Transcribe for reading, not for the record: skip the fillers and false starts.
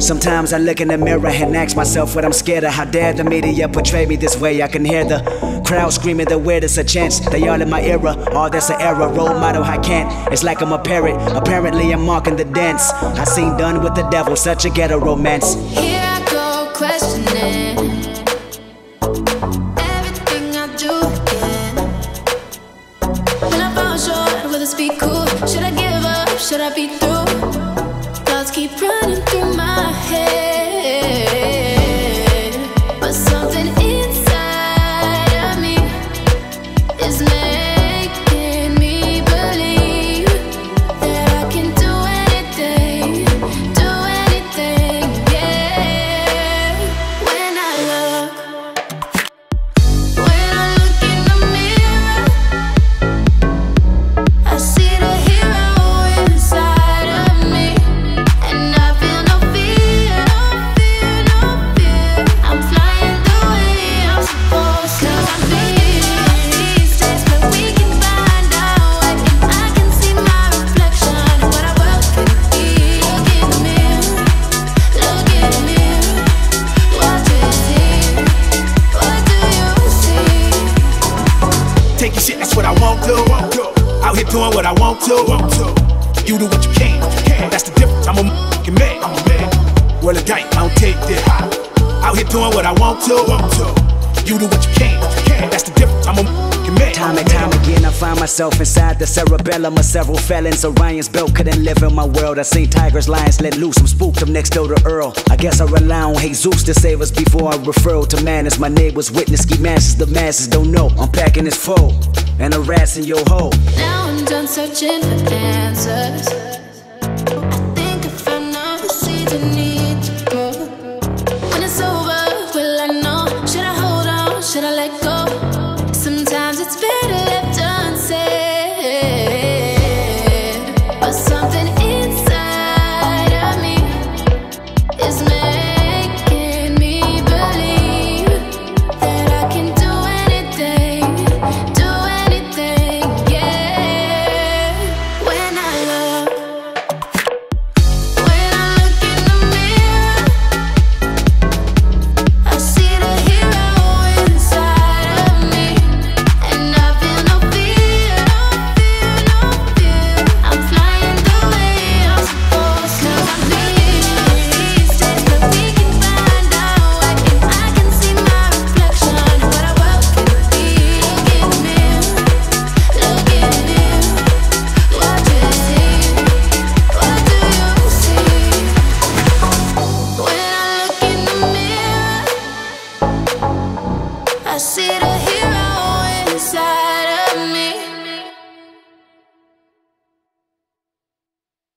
Sometimes I look in the mirror and ask myself what I'm scared of. How dare the media portray me this way? I can hear the crowd screaming the weirdest a chance. They all in my era, all that's an error. Role model, I can't, it's like I'm a parrot. Apparently I'm marking the dance. I seen Done with the Devil, such a ghetto romance. Here I go questioning everything I do again. When I fall short, will this be cool? Should I give up? Should I be through? Thoughts keep running through my head, but something inside of me is making me believe that I can do anything, yeah. When I look in the mirror, I see the hero inside of me, and I feel no fear, no fear. I'm flying the way I'm supposed to be. These days where we can find our way, and I can see my reflection in what our world could be. Look in the mirror, look in the mirror. What do you see? What do you see? Taking shit, that's what I won't do. Out here doing what I want to. You do what you can. That's the difference. I'm a f***ing man. Roll a dice, I don't take that. Out here doing what I want to. You do what you can. That's the difference. I'm a f***ing man. Time and time again I find myself inside the cerebellum of several felons. Orion's belt couldn't live in my world. I seen tigers, lions let loose, I'm spooked, I'm next door to Earl. I guess I rely on Jesus to save us before I refer to madness. My neighbors witness ski masses, the masses don't know. I'm packing this foe and harassing your hoe. Now I'm done searching for answers.